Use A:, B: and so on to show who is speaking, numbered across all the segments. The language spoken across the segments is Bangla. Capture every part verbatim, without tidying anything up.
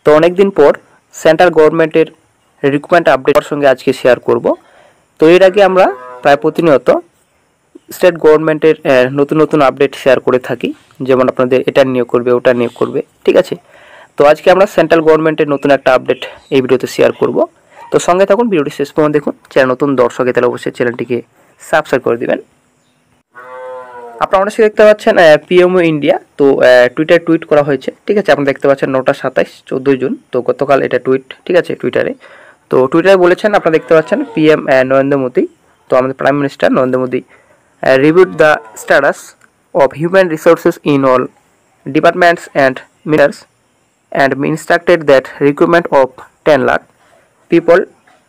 A: তো অনেকদিন পর সেন্ট্রাল গভর্নমেন্টের রিক্রুটমেন্ট আপডেটের সঙ্গে আজকে শেয়ার করব। তো এর আগে আমরা প্রায় প্রতিনিয়ত স্টেট গভর্নমেন্টের নতুন নতুন আপডেট শেয়ার করে থাকি, যেমন আপনাদের এটা নিয়োগ করবে, ওটা নিয়োগ করবে, ঠিক আছে। তো আজকে আমরা সেন্ট্রাল গভর্নমেন্টের নতুন একটা আপডেট এই ভিডিওতে শেয়ার করব। তো সঙ্গে থাকুন, ভিডিওটি শেষ পর্যন্ত দেখুন। চ্যানেল নতুন দর্শক তাহলে অবশ্যই চ্যানেলটিকে সাবস্ক্রাইব করে দিবেন। আপনারা অনেকে দেখতে পাচ্ছেন পিএমও ইন্ডিয়া, তো টুইটারে টুইট করা হয়েছে, ঠিক আছে। আপনারা দেখতে পাচ্ছেন নটা সাতাইশ চোদ্দোই জুন, তো গতকাল এটা টুইট, ঠিক আছে, টুইটারে। তো টুইটারে বলেছেন, আপনারা দেখতে পাচ্ছেন পিএম নরেন্দ্র মোদী, তো আমাদের prime minister Narendra Modi reviewed the status of human resources in all departments and ministries and instructed that recruitment of ten lakh people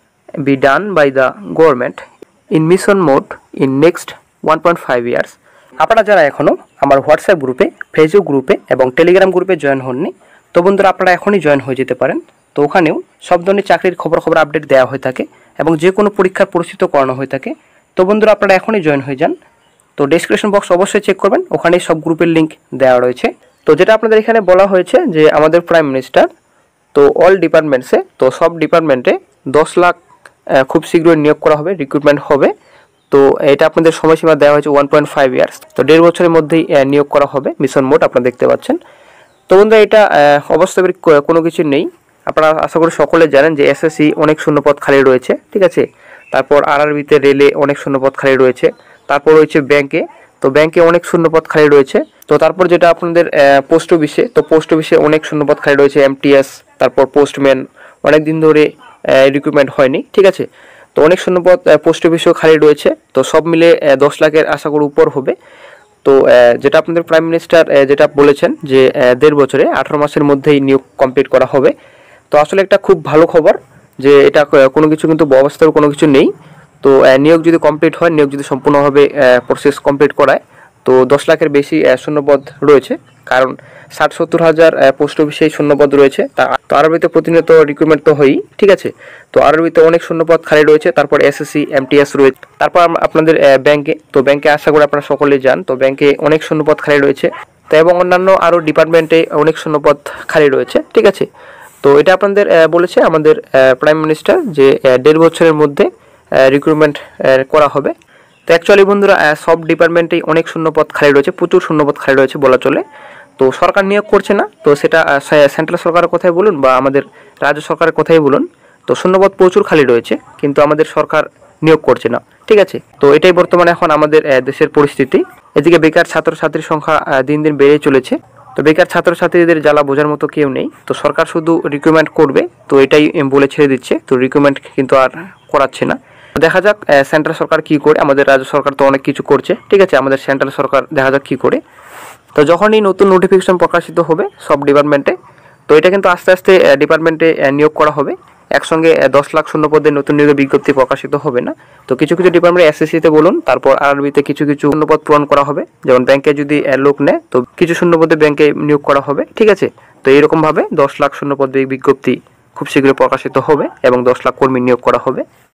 A: be done by the government in mission mode in next one point five years. আপনারা যারা এখনও আমার হোয়াটসঅ্যাপ গ্রুপে, ফেসবুক গ্রুপে এবং টেলিগ্রাম গ্রুপে জয়েন হননি, তো বন্ধুরা আপনারা এখনই জয়েন হয়ে যেতে পারেন। তো ওখানেও সব ধরনের চাকরির খবর খবর আপডেট দেওয়া হয়ে থাকে এবং যে কোনো পরীক্ষার পরিচিত করানো হয়ে থাকে। তো বন্ধুরা আপনারা এখনই জয়েন হয়ে যান। তো ডেসক্রিপশন বক্স অবশ্যই চেক করবেন, ওখানে সব গ্রুপের লিঙ্ক দেওয়া রয়েছে। তো যেটা আপনাদের এখানে বলা হয়েছে যে আমাদের প্রাইম মিনিস্টার তো অল ডিপার্টমেন্টসে, তো সব ডিপার্টমেন্টে দশ লাখ খুব শীঘ্রই নিয়োগ করা হবে, রিক্রুটমেন্ট হবে। তো এটা আপনাদের সময়সীমা দেওয়া হয়েছে ওয়ান পয়েন্ট ফাইভ ইয়ার্স, তো দেড় বছরের মধ্যেই নিয়োগ করা হবে, মিশন মোড আপনারা দেখতে পাচ্ছেন। তো বন্ধুরা এটা অবাস্তবিক কোনো কিছু নেই। আপনারা আশা করি সকলে জানেন যে এসএসসি অনেক শূন্যপদ খালি রয়েছে, ঠিক আছে। তারপর আরআরবিতে, রেলে অনেক শূন্যপদ খালি রয়েছে। তারপর রয়েছে ব্যাংকে, তো ব্যাংকে অনেক শূন্যপদ খালি রয়েছে। তো তারপর যেটা আপনাদের পোস্ট অফিসে, তো পোস্ট অফিসে অনেক শূন্যপদ খালি রয়েছে, এমটিএস, তারপর পোস্টম্যান, অনেক দিন ধরে রিক্রুটমেন্ট হয়নি, ঠিক আছে। তো অনেক শূন্যপদ পোস্ট অফিসেও খালি রয়েছে। তো সব মিলে দশ লাখের আশা করি উপর হবে। তো যেটা আপনাদের প্রাইম মিনিস্টার যেটা বলেছেন যে দেড় বছরে আঠারো মাসের মধ্যেই নিয়োগ কমপ্লিট করা হবে। তো আসলে একটা খুব ভালো খবর যে এটা কোনো কিছু কিন্তু অবস্থার কোনো কিছু নেই। তো নিয়োগ যদি কমপ্লিট হয়, নিয়োগ যদি সম্পূর্ণভাবে প্রসেস কমপ্লিট করায়, তো দশ লাখের বেশি শূন্যপদ রয়েছে। কারণ ষাট সত্তর হাজার পোস্ট অফিসেই শূন্যপদ রয়েছে। তো আরবিতে প্রতিনিয়ত রিক্রুটমেন্ট তো হয়ই, ঠিক আছে। তো আরবিতে অনেক শূন্যপদ খালি রয়েছে। তারপর এসএসসি, এমটিএস রয়েছে। তারপর আপনাদের ব্যাংকে, তো ব্যাংকে আশা করি আপনারা সকলেই যান, তো ব্যাংকে অনেক শূন্যপদ খালি রয়েছে। তো এবং অন্যান্য আরও ডিপার্টমেন্টে অনেক শূন্যপদ খালি রয়েছে, ঠিক আছে। তো এটা আপনাদের বলেছে আমাদের প্রাইম মিনিস্টার যে দেড় বছরের মধ্যে রিক্রুটমেন্ট করা হবে। তো অ্যাকচুয়ালি বন্ধুরা সব ডিপার্টমেন্টেই অনেক শূন্যপদ খালি রয়েছে, প্রচুর শূন্যপদ খালি রয়েছে বলা চলে। তো সরকার নিয়োগ করছে না, তো সেটা সেন্ট্রাল সরকারের কথাই বলুন বা আমাদের রাজ্য সরকারের কথাই বলুন, তো শূন্যপদ প্রচুর খালি রয়েছে, কিন্তু আমাদের সরকার নিয়োগ করছে না, ঠিক আছে। তো এটাই বর্তমানে এখন আমাদের দেশের পরিস্থিতি। এদিকে বেকার ছাত্রছাত্রীর সংখ্যা দিন দিন বেড়ে চলেছে। তো বেকার ছাত্রছাত্রীদের জ্বালা বোঝার মতো কেউ নেই। তো সরকার শুধু রিক্রুটমেন্ট করবে, তো এটাই বলে ছেড়ে দিচ্ছে, তো রিক্রুটমেন্ট কিন্তু আর করাচ্ছে না। দেখা যাক সেন্ট্রাল সরকার কি করে। আমাদের রাজ্য সরকার তো অনেক কিছু করছে, ঠিক আছে। আমাদের সেন্ট্রাল সরকার দেখা যাক কি করে। তো যখনই নতুন নোটিফিকেশন প্রকাশিত হবে সব ডিপার্টমেন্টে, তো এটা কিন্তু আস্তে আস্তে ডিপার্টমেন্টে নিয়োগ করা হবে। একসঙ্গে দশ লাখ শূন্যপদের নতুন নিয়োগের বিজ্ঞপ্তি প্রকাশিত হবে না। তো কিছু কিছু ডিপার্টমেন্টে এসএসসিতে বলুন, তারপর আরবিতে কিছু কিছু শূন্যপদ পূরণ করা হবে। যেমন ব্যাংকে যদি লোক নেয়, তো কিছু শূন্যপদে ব্যাংকে নিয়োগ করা হবে, ঠিক আছে। তো এইরকমভাবে দশ লাখ শূন্যপদ বিজ্ঞপ্তি খুব শীঘ্রই প্রকাশিত হবে এবং দশ লাখ কর্মী নিয়োগ করা হবে।